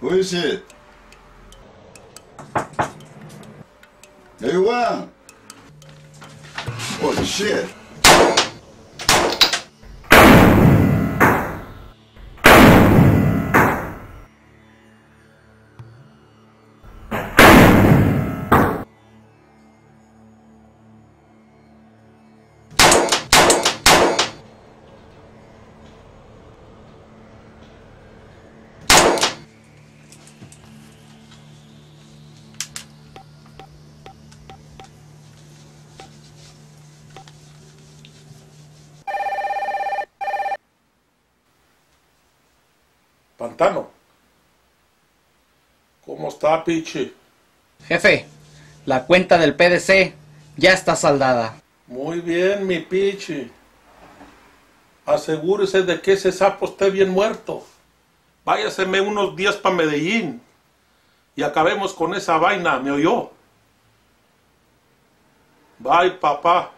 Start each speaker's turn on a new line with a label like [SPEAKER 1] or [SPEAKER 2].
[SPEAKER 1] Who is it? Hey, Juan. Holy shit.
[SPEAKER 2] Pantano. ¿Cómo está, Pichi?
[SPEAKER 3] Jefe, la cuenta del PDC ya está saldada.
[SPEAKER 2] Muy bien, mi Pichi. Asegúrese de que ese sapo esté bien muerto. Váyaseme unos días para Medellín y acabemos con esa vaina, ¿me oyó? Bye, papá.